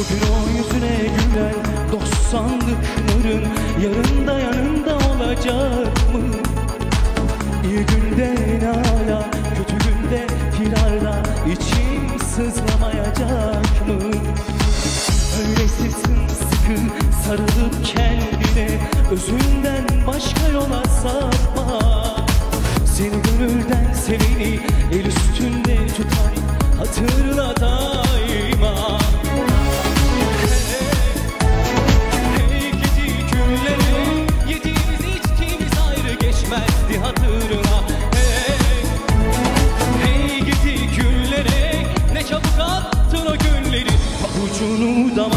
Bugün o yüzüne gülen dost sandıkların yarın da yanında olacak mı? İyi günde nala, kötü günde filarla içim sızlamayacak mı? Öyleyse sımsıkı sarılıp kendine özünden başka yola sapma. Seni gönülden seveni el üstünde tutar, hatırla daima. Hey gidi günleri, yediğimiz içtiğimiz ayrı geçmezdi hatırına. Hey gidi günleri, ne çabuk attın o günleri pabucunu dama.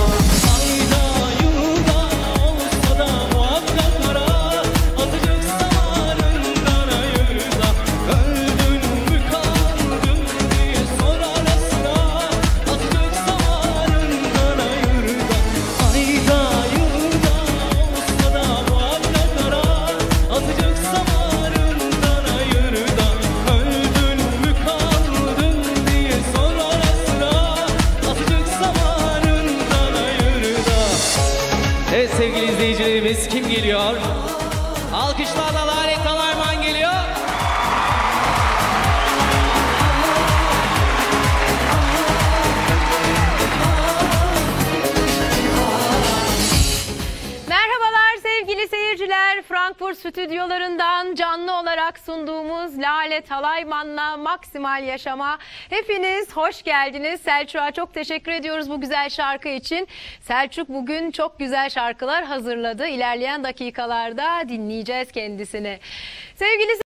Evet sevgili izleyicilerimiz, kim geliyor? Alkışlarla Lale Talayman geliyor. Merhabalar sevgili seyirciler. Frankfurt stüdyolarından canlı olarak sunduğumuz Lale Talayman'la Maksimal Yaşam'a hepiniz hoş geldiniz. Selçuk'a çok teşekkür ediyoruz bu güzel şarkı için. Selçuk bugün çok güzel şarkılar hazırladı. İlerleyen dakikalarda dinleyeceğiz kendisini. Sevgili